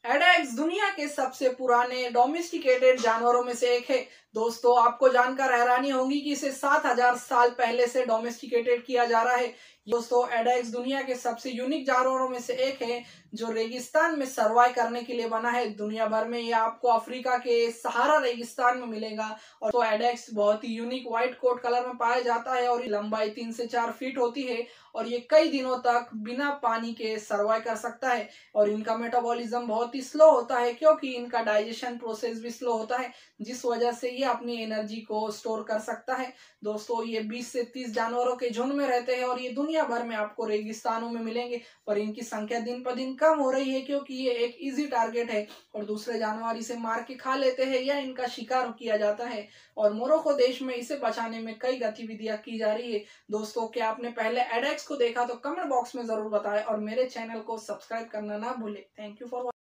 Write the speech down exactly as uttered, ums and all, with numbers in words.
एडेक्स दुनिया के सबसे पुराने डोमेस्टिकेटेड जानवरों में से एक है। दोस्तों, आपको जानकर हैरानी होगी कि इसे सात हजार साल पहले से डोमेस्टिकेटेड किया जा रहा है। दोस्तों, एडेक्स दुनिया के सबसे यूनिक जानवरों में से एक है जो रेगिस्तान में सर्वाइव करने के लिए बना है। दुनिया भर में यह आपको अफ्रीका के सहारा रेगिस्तान में मिलेगा। और तो एडेक्स बहुत ही यूनिक व्हाइट कोट कलर में पाया जाता है और लंबाई तीन से चार फीट होती है और ये कई दिनों तक बिना पानी के सर्वाइव कर सकता है। और इनका मेटाबॉलिज्म बहुत ही स्लो होता है क्योंकि इनका डाइजेशन प्रोसेस भी स्लो होता है, जिस वजह से ये अपनी एनर्जी को स्टोर कर सकता है। दोस्तों, ये बीस से तीस जानवरों के झुंड में रहते हैं और ये दुनिया भर में आपको रेगिस्तानों में मिलेंगे। पर इनकी संख्या दिन पर दिन कम हो रही है क्योंकि ये एक इजी टारगेट है और दूसरे जानवर इसे मार के खा लेते हैं या इनका शिकार किया जाता है। और मोरक्को देश में इसे बचाने में कई गतिविधियां की जा रही है। दोस्तों, क्या आपने पहले एडेक्स को देखा तो कमेंट बॉक्स में जरूर बताएं और मेरे चैनल को सब्सक्राइब करना ना भूलें। Thank you for